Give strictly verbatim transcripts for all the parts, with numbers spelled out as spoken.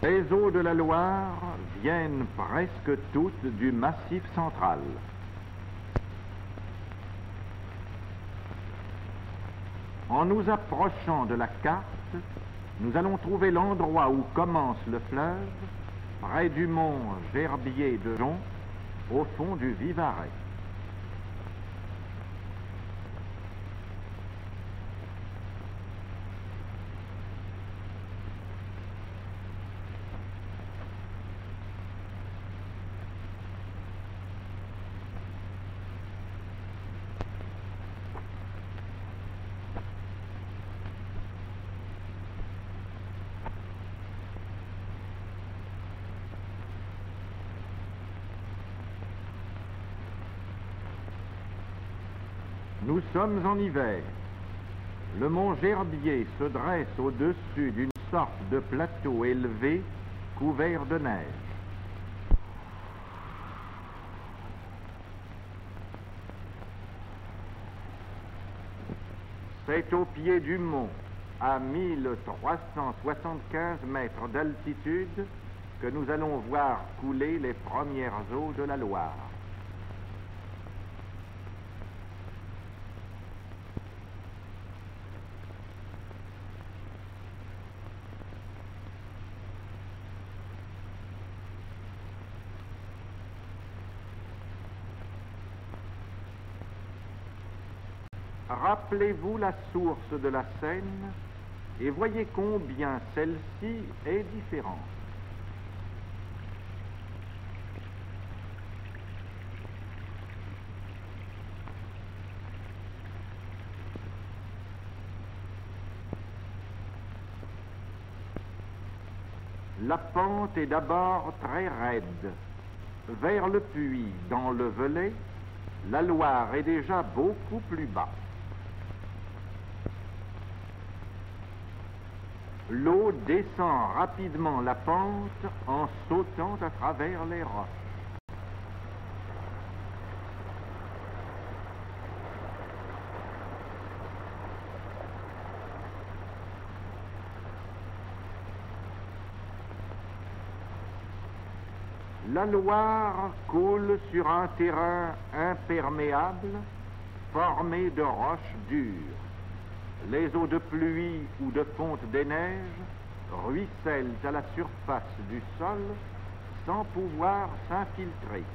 Les eaux de la Loire viennent presque toutes du Massif central. En nous approchant de la carte, nous allons trouver l'endroit où commence le fleuve, près du mont Gerbier de Jonc, au fond du Vivarais. Nous sommes en hiver. Le mont Gerbier se dresse au-dessus d'une sorte de plateau élevé couvert de neige. C'est au pied du mont, à mille trois cent soixante-quinze mètres d'altitude, que nous allons voir couler les premières eaux de la Loire. Rappelez-vous la source de la Seine et voyez combien celle-ci est différente. La pente est d'abord très raide. Vers le puits, dans le Velay, la Loire est déjà beaucoup plus bas. L'eau descend rapidement la pente en sautant à travers les roches. La Loire coule sur un terrain imperméable formé de roches dures. Les eaux de pluie ou de fonte des neiges ruissellent à la surface du sol sans pouvoir s'infiltrer.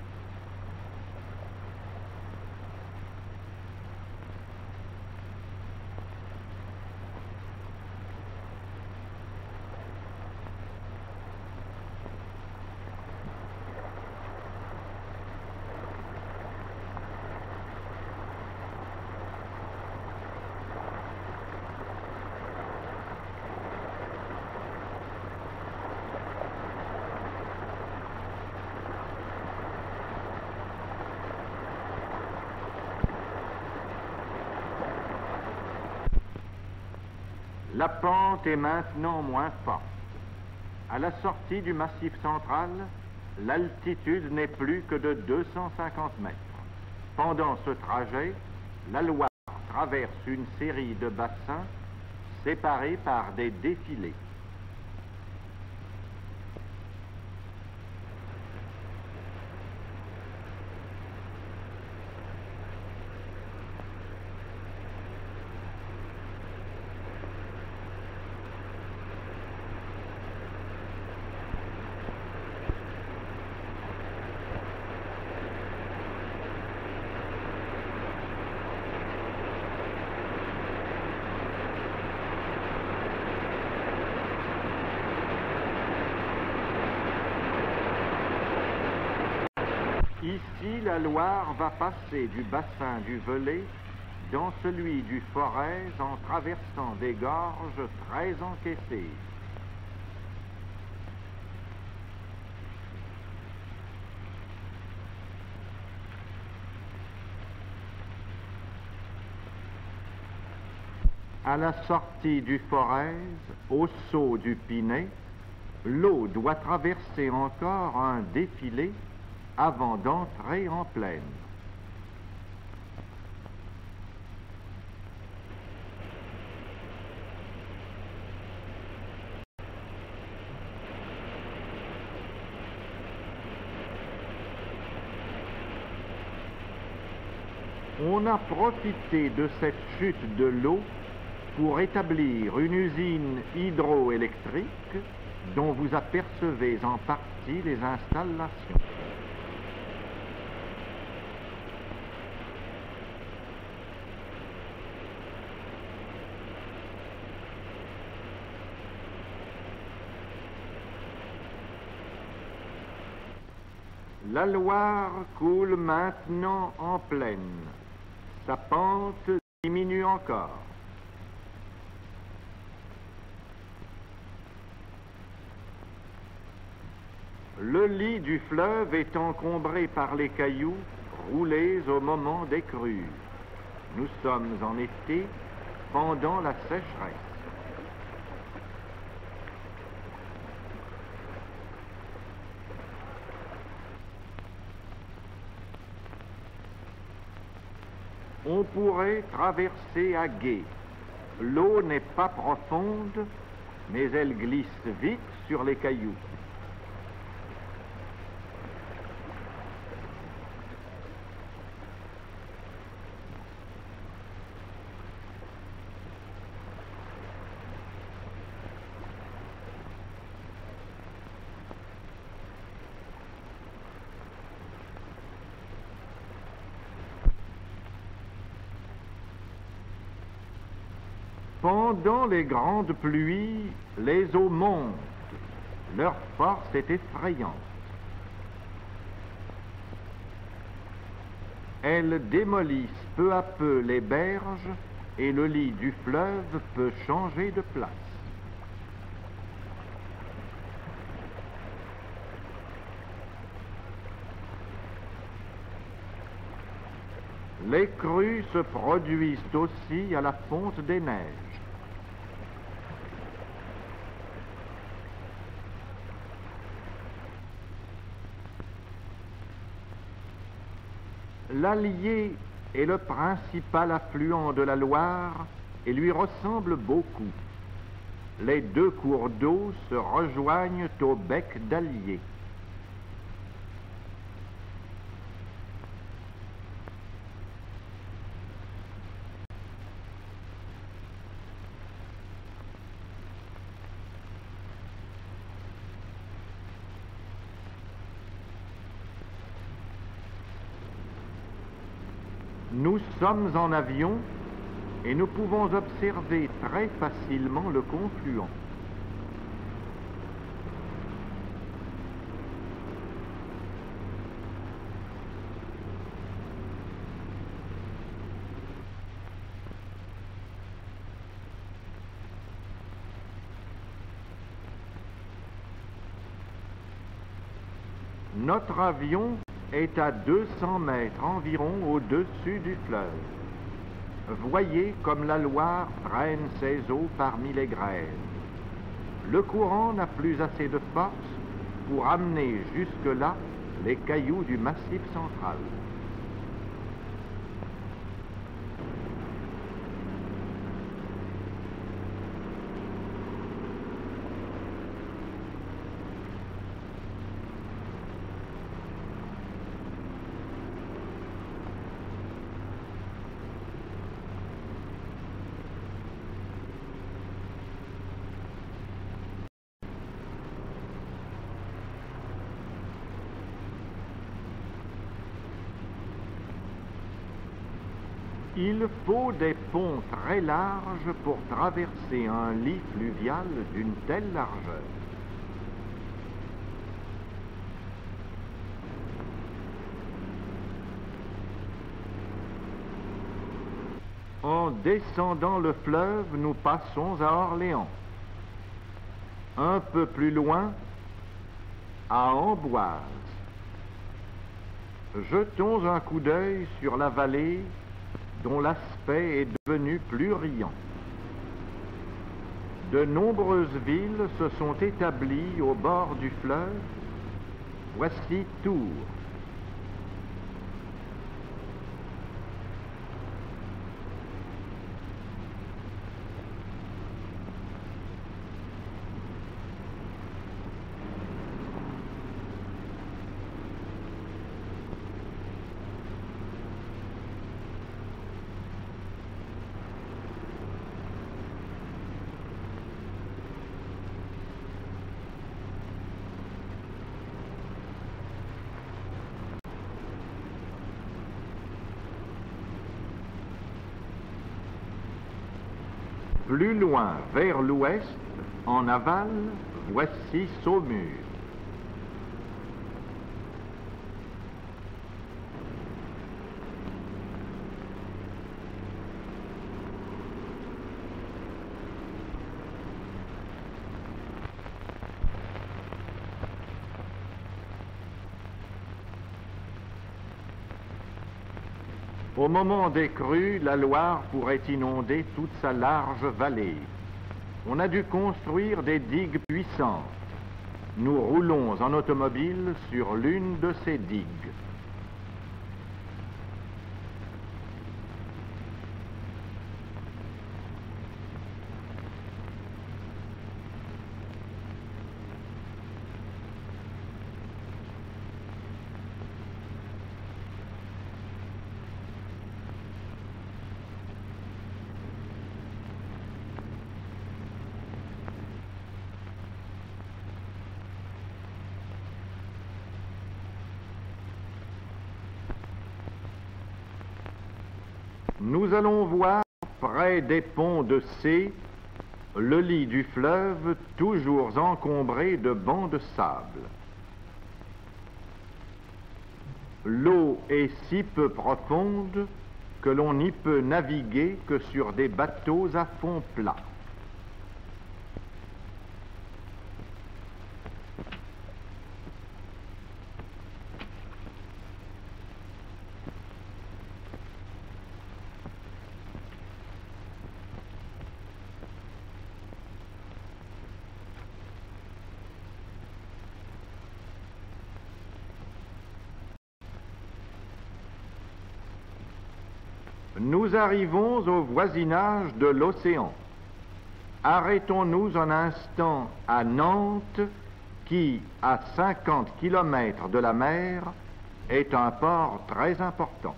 La pente est maintenant moins forte. À la sortie du Massif central, l'altitude n'est plus que de deux cent cinquante mètres. Pendant ce trajet, la Loire traverse une série de bassins séparés par des défilés. Ici, la Loire va passer du bassin du Velay dans celui du Forez en traversant des gorges très encaissées. À la sortie du Forez, au saut du Pinet, l'eau doit traverser encore un défilé avant d'entrer en plaine. On a profité de cette chute de l'eau pour établir une usine hydroélectrique dont vous apercevez en partie les installations. La Loire coule maintenant en plaine. Sa pente diminue encore. Le lit du fleuve est encombré par les cailloux roulés au moment des crues. Nous sommes en été, pendant la sécheresse. On pourrait traverser à gué. L'eau n'est pas profonde, mais elle glisse vite sur les cailloux. Pendant les grandes pluies, les eaux montent. Leur force est effrayante. Elles démolissent peu à peu les berges et le lit du fleuve peut changer de place. Les crues se produisent aussi à la fonte des neiges. L'Allier est le principal affluent de la Loire et lui ressemble beaucoup. Les deux cours d'eau se rejoignent au bec d'Allier. Nous sommes en avion et nous pouvons observer très facilement le confluent. Notre avion est à deux cents mètres environ au-dessus du fleuve. Voyez comme la Loire traîne ses eaux parmi les grèves. Le courant n'a plus assez de force pour amener jusque-là les cailloux du Massif central. Il faut des ponts très larges pour traverser un lit fluvial d'une telle largeur. En descendant le fleuve, nous passons à Orléans. Un peu plus loin, à Amboise. Jetons un coup d'œil sur la vallée dont l'aspect est devenu plus riant. De nombreuses villes se sont établies au bord du fleuve. Voici Tours. Plus loin, vers l'ouest, en aval, voici Saumur. Au moment des crues, la Loire pourrait inonder toute sa large vallée. On a dû construire des digues puissantes. Nous roulons en automobile sur l'une de ces digues. Nous allons voir, près des ponts de C, le lit du fleuve toujours encombré de bancs de sable. L'eau est si peu profonde que l'on n'y peut naviguer que sur des bateaux à fond plat. Nous arrivons au voisinage de l'océan. Arrêtons-nous un instant à Nantes, qui, à cinquante kilomètres de la mer, est un port très important.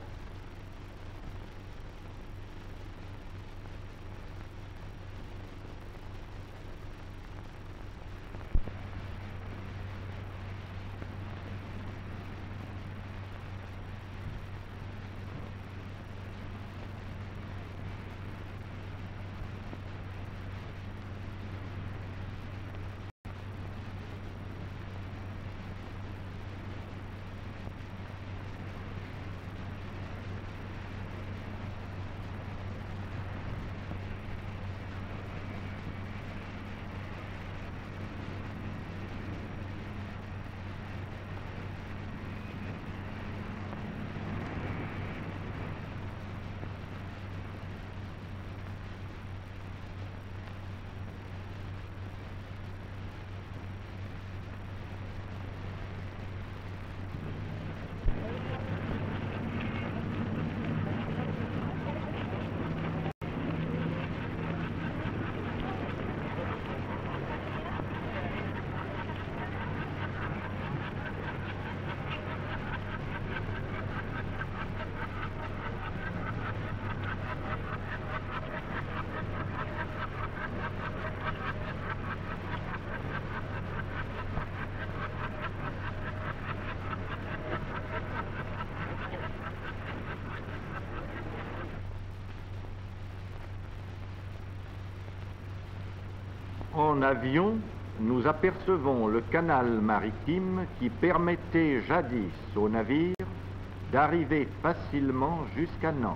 En avion, nous apercevons le canal maritime qui permettait jadis aux navires d'arriver facilement jusqu'à Nantes.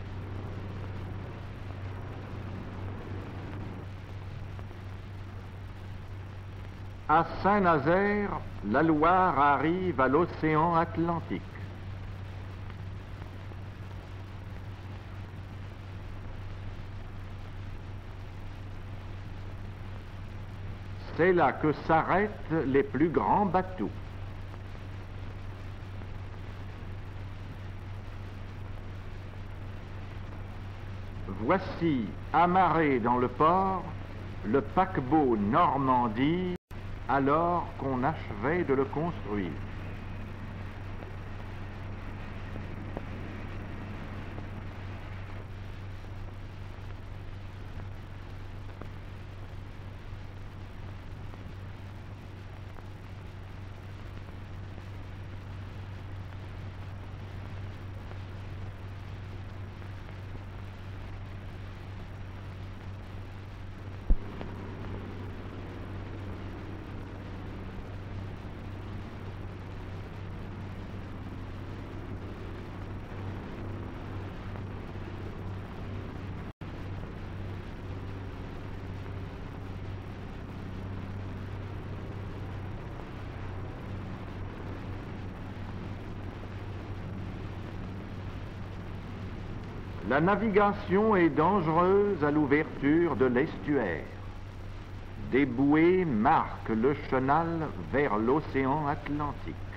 À Saint-Nazaire, la Loire arrive à l'océan Atlantique. C'est là que s'arrêtent les plus grands bateaux. Voici, amarré dans le port, le paquebot Normandie, alors qu'on achevait de le construire. La navigation est dangereuse à l'ouverture de l'estuaire. Des bouées marquent le chenal vers l'océan Atlantique.